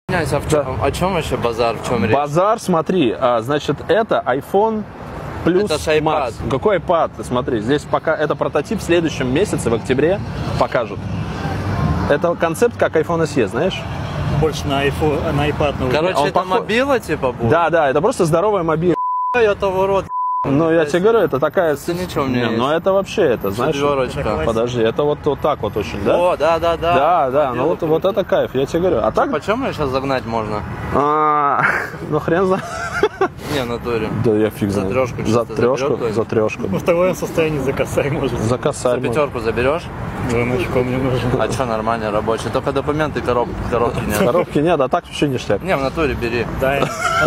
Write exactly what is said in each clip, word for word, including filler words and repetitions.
Князь, а в чем, да. О чем вообще базар? В чем речь? Базар, смотри, а, значит, это iPhone плюс Max. Какой iPad? Смотри, здесь пока это прототип, в следующем месяце, в октябре, покажут. Это концепт как iPhone эс и, знаешь? Больше на iPhone, на iPad. На Короче, он это похож... мобила типа будет? Да, да, это просто здоровая мобила. Это урод. Ну, я тебе говорю, это такая... Это ничего мне не, есть. Ну, это вообще, это, знаешь... Четверочка. Подожди, это вот, вот так вот очень, да? О, да, да, да. Да, да, ну вот, вот это кайф, я тебе говорю. А так... Почем ее сейчас загнать можно? А, ну, хрен знает. Не, в натуре. Да я фиг знаю. За трешку? За трешку, за трешку. Ну, в таком состоянии за косарь может. За косарь. За пятерку заберешь? Звоночком мне нужен. А что, нормально, рабочий? Только документы, коробки, коробки нет. Коробки нет, а так вообще ништяк. Не, в натуре бери. Да.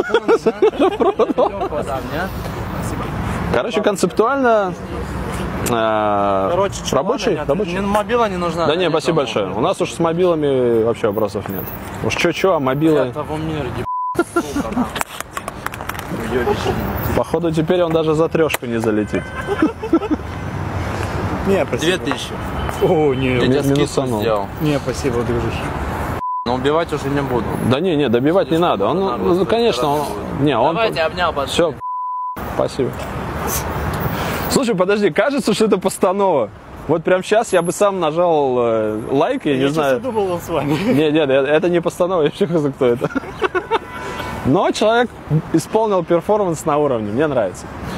Короче, концептуально э, Короче, рабочий, рабочий. Мобила не нужна. Да не, спасибо большое. У нас уж с мобилами вообще вопросов нет. Уж чё-чё, а мобилы... Того мира, Походу теперь он даже за трешку не залетит. Не, спасибо. Две тысячи. О, не, я тебе скидку сделал. Не, спасибо, дружище. Но убивать уже не буду. Да не, не, добивать не надо. Он, ну, конечно, он... Не, он... Давайте обнял, все. Спасибо. Слушай, подожди, кажется, что это постанова. Вот прямо сейчас я бы сам нажал э, лайк, я, я не знаю. Я думал, он с вами. Нет, нет, это не постанова, я вообще знаю, кто это. Но человек исполнил перформанс на уровне, мне нравится.